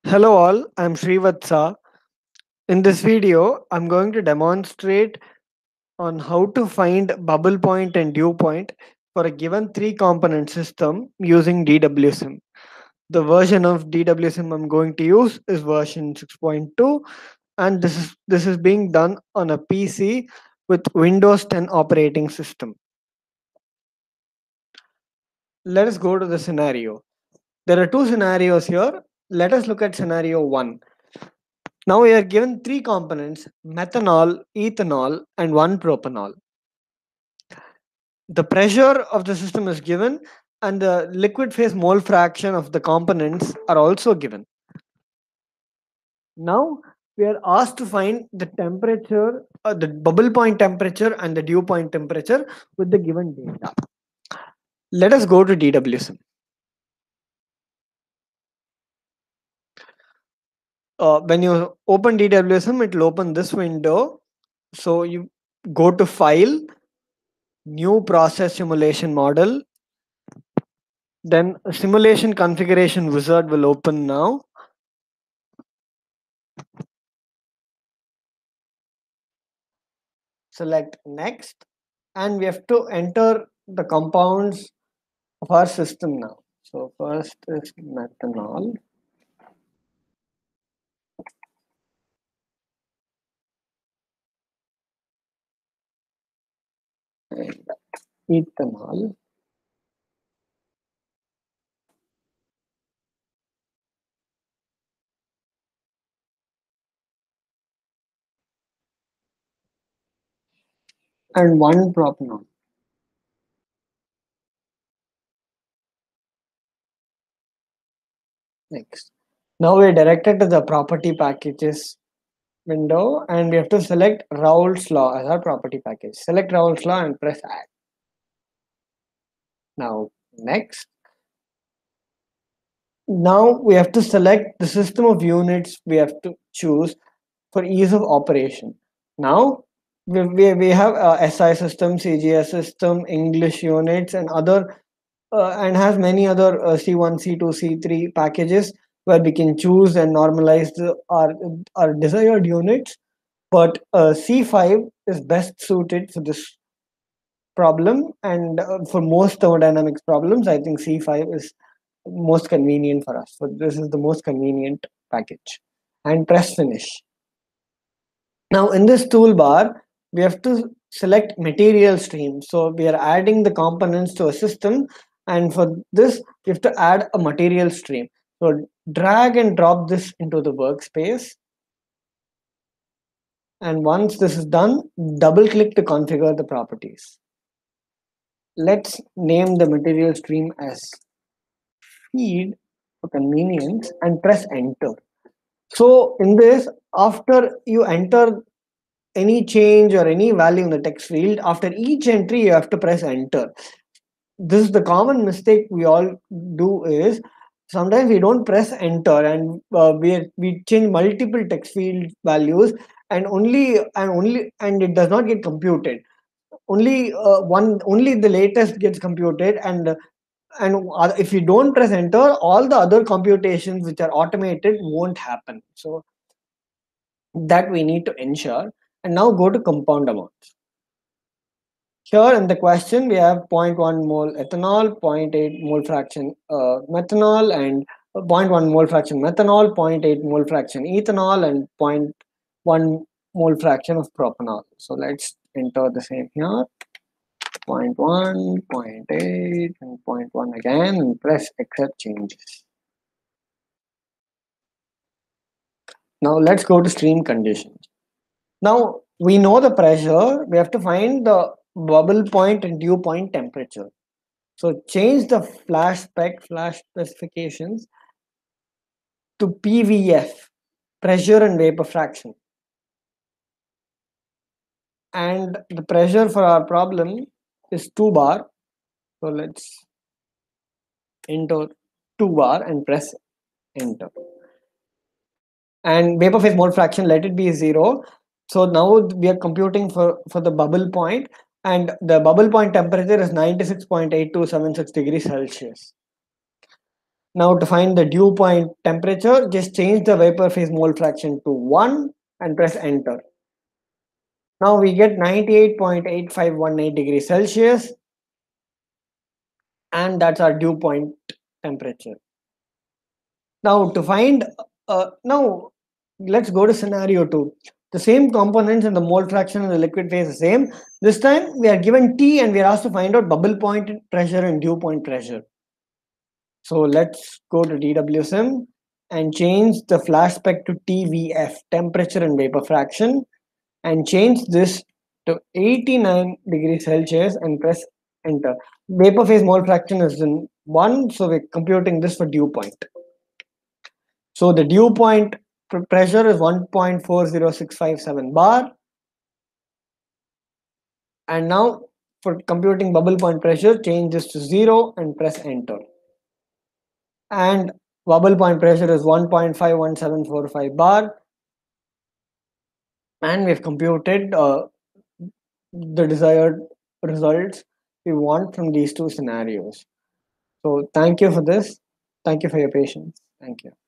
Hello all, I'm Srivatsa. In this video, I'm going to demonstrate on how to find bubble point and dew point for a given three component system using DWSIM. The version of DWSIM I'm going to use is version 6.2, and this is being done on a PC with Windows 10 operating system. Let us go to the scenario. There are two scenarios here. Let us look at scenario 1. Now we are given three components: methanol, ethanol, and one propanol. The pressure of the system is given, and the liquid phase mole fraction of the components are also given. Now we are asked to find the temperature, the bubble point temperature, and the dew point temperature with the given data. Let us go to DWSIM. When you open DWSIM, it will open this window. So you go to File, New Process Simulation Model. Then a simulation configuration wizard will open now. Select next, and we have to enter the compounds of our system now. So first is methanol. And ethanol. And one propanol. Next. Now we're directed to the property packages window, and we have to select Raoult's law as our property package. Select Raoult's law and press add. Now next. Now we have to select the system of units we have to choose for ease of operation. Now we have SI system, CGS system, English units, and other and has many other C1, C2, C3 packages where we can choose and normalize our desired units. But C5 is best suited for this problem, and for most thermodynamics problems, I think C5 is most convenient for us. So this is the most convenient package. And press finish. Now in this toolbar, we have to select material stream. So we are adding the components to a system, and for this we have to add a material stream. So drag and drop this into the workspace. And once this is done, double click to configure the properties. Let's name the material stream as feed for convenience and press enter. So in this, after you enter any change or any value in the text field, after each entry you have to press enter. This is the common mistake we all do, is sometimes we don't press enter, and we change multiple text field values, and it does not get computed. Only the latest gets computed, and if you don't press enter, all the other computations which are automated won't happen. So that we need to ensure. And now go to compound amounts. Here in the question we have 0.1 mole ethanol, 0.8 mole fraction methanol, and 0.1 mole fraction methanol, 0.8 mole fraction ethanol, and 0.1 mole fraction of propanol. So let's enter the same here: 0.1, 0.8, and 0.1 again, and press accept changes. Now let's go to stream conditions. Now we know the pressure, we have to find the bubble point and dew point temperature. So change the flash specifications to PVF, pressure and vapor fraction. And the pressure for our problem is 2 bar. So let's enter 2 bar and press enter. And vapor phase mole fraction, let it be 0. So now we are computing for the bubble point, and the bubble point temperature is 96.8276 degrees Celsius. Now to find the dew point temperature, just change the vapor phase mole fraction to 1 and press enter. Now we get 98.8518 degrees Celsius, and that's our dew point temperature. Now to find, now let's go to scenario 2. The same components and the mole fraction in the liquid phase is the same. This time we are given T and we are asked to find out bubble point pressure and dew point pressure. So let's go to DWSIM and change the flash spec to TVF, temperature and vapor fraction, and change this to 89 degrees Celsius and press enter. Vapor phase mole fraction is in 1, so we're computing this for dew point. So the dew point pressure is 1.40657 bar. And now for computing bubble point pressure, change this to 0 and press enter. And bubble point pressure is 1.51745 bar. And we've computed the desired results we want from these two scenarios. So thank you for this. Thank you for your patience. Thank you.